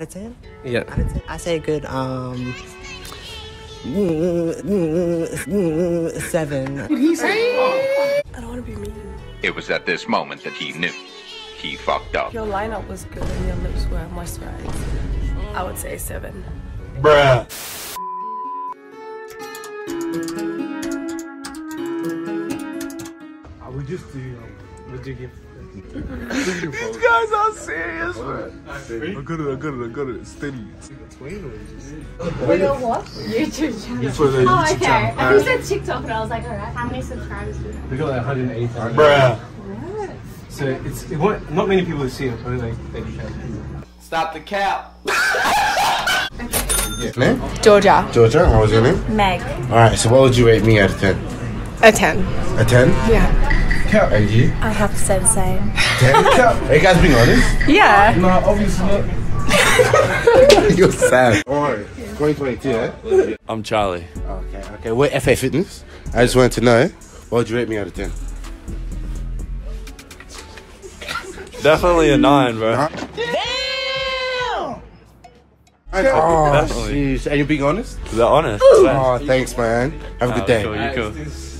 Out of 10? Yeah. Out of 10? I say a good 7. Did he say? I don't want to be mean. It was at this moment that he knew he fucked up. Your lineup was good and your lips were moisturized. I would say 7. Bruh. I would just do. Would you give? These guys are serious, man. I got it. Steady. We don't watch YouTube channel. For the Oh, YouTube okay. channel. I think you said TikTok, and I was like, alright. How many subscribers do you have? We got like 180,000. Bruh. What? So it won't, not many people have seen it, only like 30,000. Stop the cap. Name? Georgia. Georgia, what was your name? Meg. Alright, so what would you rate me out of 10? A 10. A 10? Yeah. And you? I'd have to say the same. 10? Are you guys being honest? Yeah. No, obviously not. You're sad. Alright, 2022, eh? I'm Charlie. Okay, we're FA Fitness. I just wanted to know, what would you rate me out of 10? Definitely a 9, bro. Damn! Oh, Definitely. jeez. And you're being honest? Is that honest? Oh, thanks, man. Have a good day. Cool, you cool.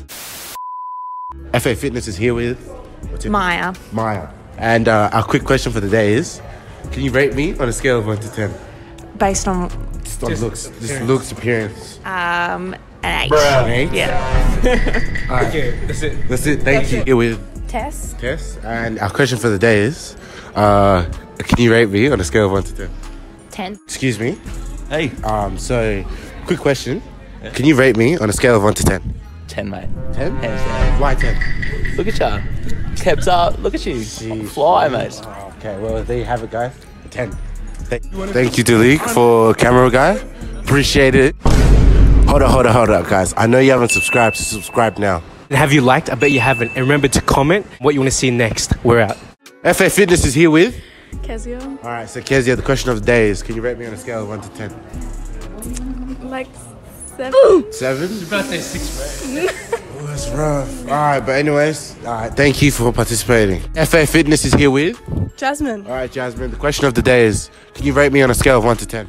FA Fitness is here with Maya. Maya. And our quick question for the day is, can you rate me on a scale of 1 to 10? Based on Just on looks. Just looks, appearance. an 8. An 8? Yeah. Okay, that's it. That's it. Thank you. Here with Tess. Tess. And our question for the day is, can you rate me on a scale of 1 to 10? 10. Excuse me. Hey. So, quick question. Can you rate me on a scale of 1 to 10? 10, mate. 10? Hands down. Why 10? Look at ya. Kept up. Look at you. Jeez. Fly, mate. Okay, well, there you have it, guys. 10. Thank you, Dalik, for camera guy. Appreciate it. Hold up, guys. I know you haven't subscribed, so subscribe now. Have you liked? I bet you haven't. And remember to comment what you want to see next. We're out. FA Fitness is here with... Kezia. Alright, so Kezia, the question of the day is, can you rate me on a scale of 1 to 10? Like 7. 7? You're about to say 6, right? Oh, that's rough. Alright, but anyways, thank you for participating. FA Fitness is here with... Jasmine. Alright, Jasmine, the question of the day is, can you rate me on a scale of 1 to 10?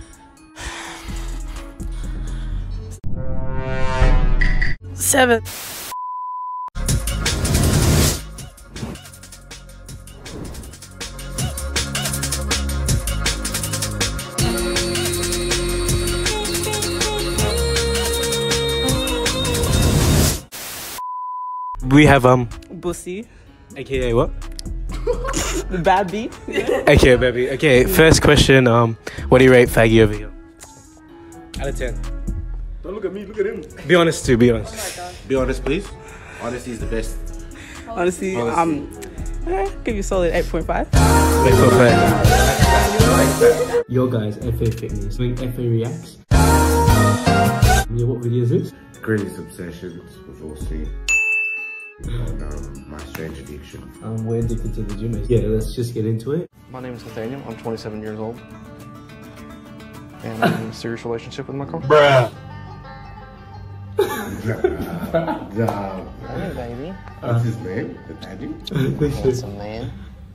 7. We have Bussy. aka what? Babby. Okay, baby. Okay, first question. What do you rate Faggy over here? Out of 10. Don't look at me, look at him. Be honest too. Be honest. Be honest, please. Honesty is the best. Honestly, give you solid 8.5. Yo guys, FA Fitness doing FA Reacts. Yeah, what video is this? Greatest obsessions with all sleep. And my strange addiction. We're addicted to the gym. Yeah, let's just get into it. My name is Nathaniel. I'm 27 years old. And I'm in a serious relationship with my car. Bruh. Hey, baby. What's his name? Nathaniel? Handsome man.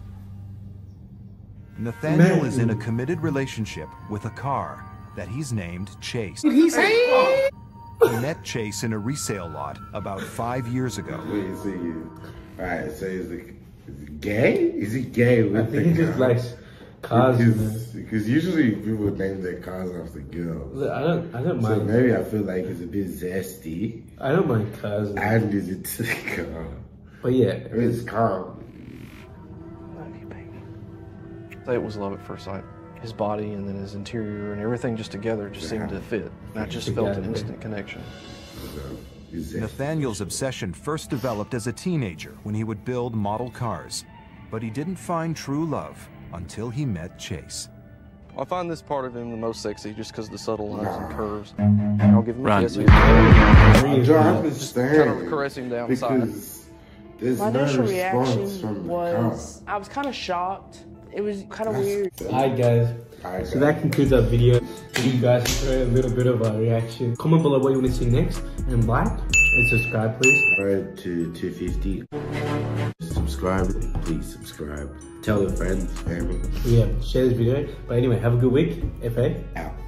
Nathaniel is in a committed relationship with a car that he's named Chase. Did he say? He met Chase in a resale lot about 5 years ago. Wait, so you... Alright, so is he gay? Is he gay with I think he just likes cars. Because usually people name their cars after girls. I don't mind. So maybe I feel like it's a bit zesty. I don't mind cars. And is it to the car? But yeah. I mean, it's calm. Love you, baby. I'd say it was love at first sight. His body and then his interior and everything just together just seemed to fit. And I just felt an instant connection. Nathaniel's obsession first developed as a teenager when he would build model cars. But he didn't find true love until he met Chase. I find this part of him the most sexy just because of the subtle lines and curves. And I'll give him a kiss. I don't understand. Kind of caress him down the side. Because there's My no initial response reaction from the was, I was kind of shocked. It was kind of weird. Alright guys, so that concludes our video. You guys enjoy a little bit of our reaction. Comment below what you want to see next, and like and subscribe please. Road to 250. Subscribe. subscribe, please subscribe. Tell your friends, family. Yeah, share this video. But anyway, have a good week. FA. Out.